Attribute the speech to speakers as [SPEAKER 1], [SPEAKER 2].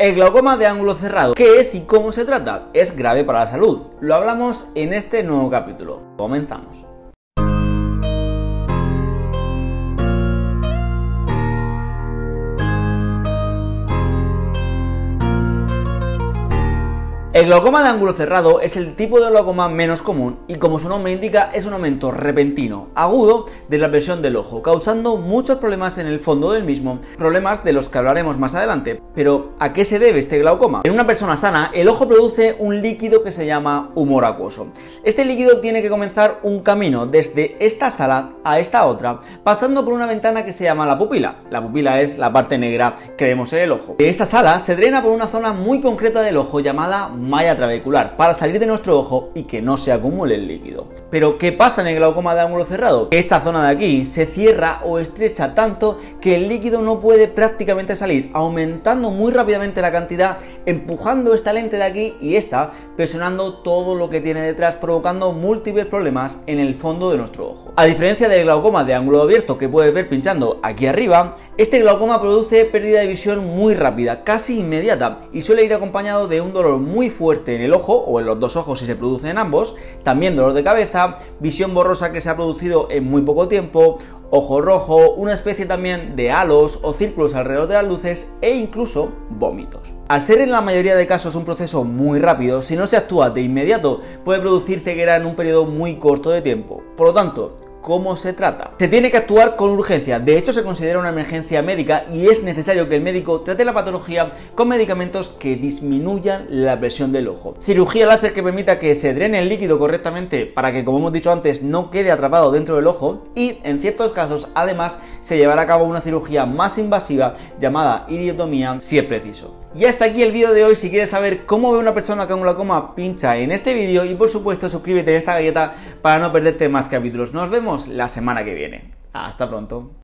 [SPEAKER 1] El glaucoma de ángulo cerrado, ¿qué es y cómo se trata? Es grave para la salud. Lo hablamos en este nuevo capítulo. Comenzamos. El glaucoma de ángulo cerrado es el tipo de glaucoma menos común y, como su nombre indica, es un aumento repentino, agudo, de la presión del ojo, causando muchos problemas en el fondo del mismo, problemas de los que hablaremos más adelante. Pero, ¿a qué se debe este glaucoma? En una persona sana, el ojo produce un líquido que se llama humor acuoso. Este líquido tiene que comenzar un camino desde esta sala a esta otra, pasando por una ventana que se llama la pupila. La pupila es la parte negra que vemos en el ojo. De esta sala se drena por una zona muy concreta del ojo llamada malla trabecular para salir de nuestro ojo y que no se acumule el líquido. Pero ¿qué pasa en el glaucoma de ángulo cerrado? Esta zona de aquí se cierra o estrecha tanto que el líquido no puede prácticamente salir, aumentando muy rápidamente la cantidad, empujando esta lente de aquí y esta presionando todo lo que tiene detrás, provocando múltiples problemas en el fondo de nuestro ojo. A diferencia del glaucoma de ángulo abierto que puedes ver pinchando aquí arriba, este glaucoma produce pérdida de visión muy rápida, casi inmediata, y suele ir acompañado de un dolor muy fuerte en el ojo o en los dos ojos si se produce en ambos, también dolor de cabeza, visión borrosa que se ha producido en muy poco tiempo, ojo rojo, una especie también de halos o círculos alrededor de las luces e incluso vómitos. Al ser en la mayoría de casos un proceso muy rápido, si no se actúa de inmediato puede producir ceguera en un periodo muy corto de tiempo. Por lo tanto, ¿cómo se trata? Se tiene que actuar con urgencia, de hecho se considera una emergencia médica y es necesario que el médico trate la patología con medicamentos que disminuyan la presión del ojo. Cirugía láser que permita que se drene el líquido correctamente para que, como hemos dicho antes, no quede atrapado dentro del ojo y, en ciertos casos, además, se llevará a cabo una cirugía más invasiva llamada iridotomía si es preciso. Y hasta aquí el vídeo de hoy. Si quieres saber cómo ve una persona con glaucoma, pincha en este vídeo y por supuesto suscríbete a esta galleta para no perderte más capítulos. Nos vemos la semana que viene. Hasta pronto.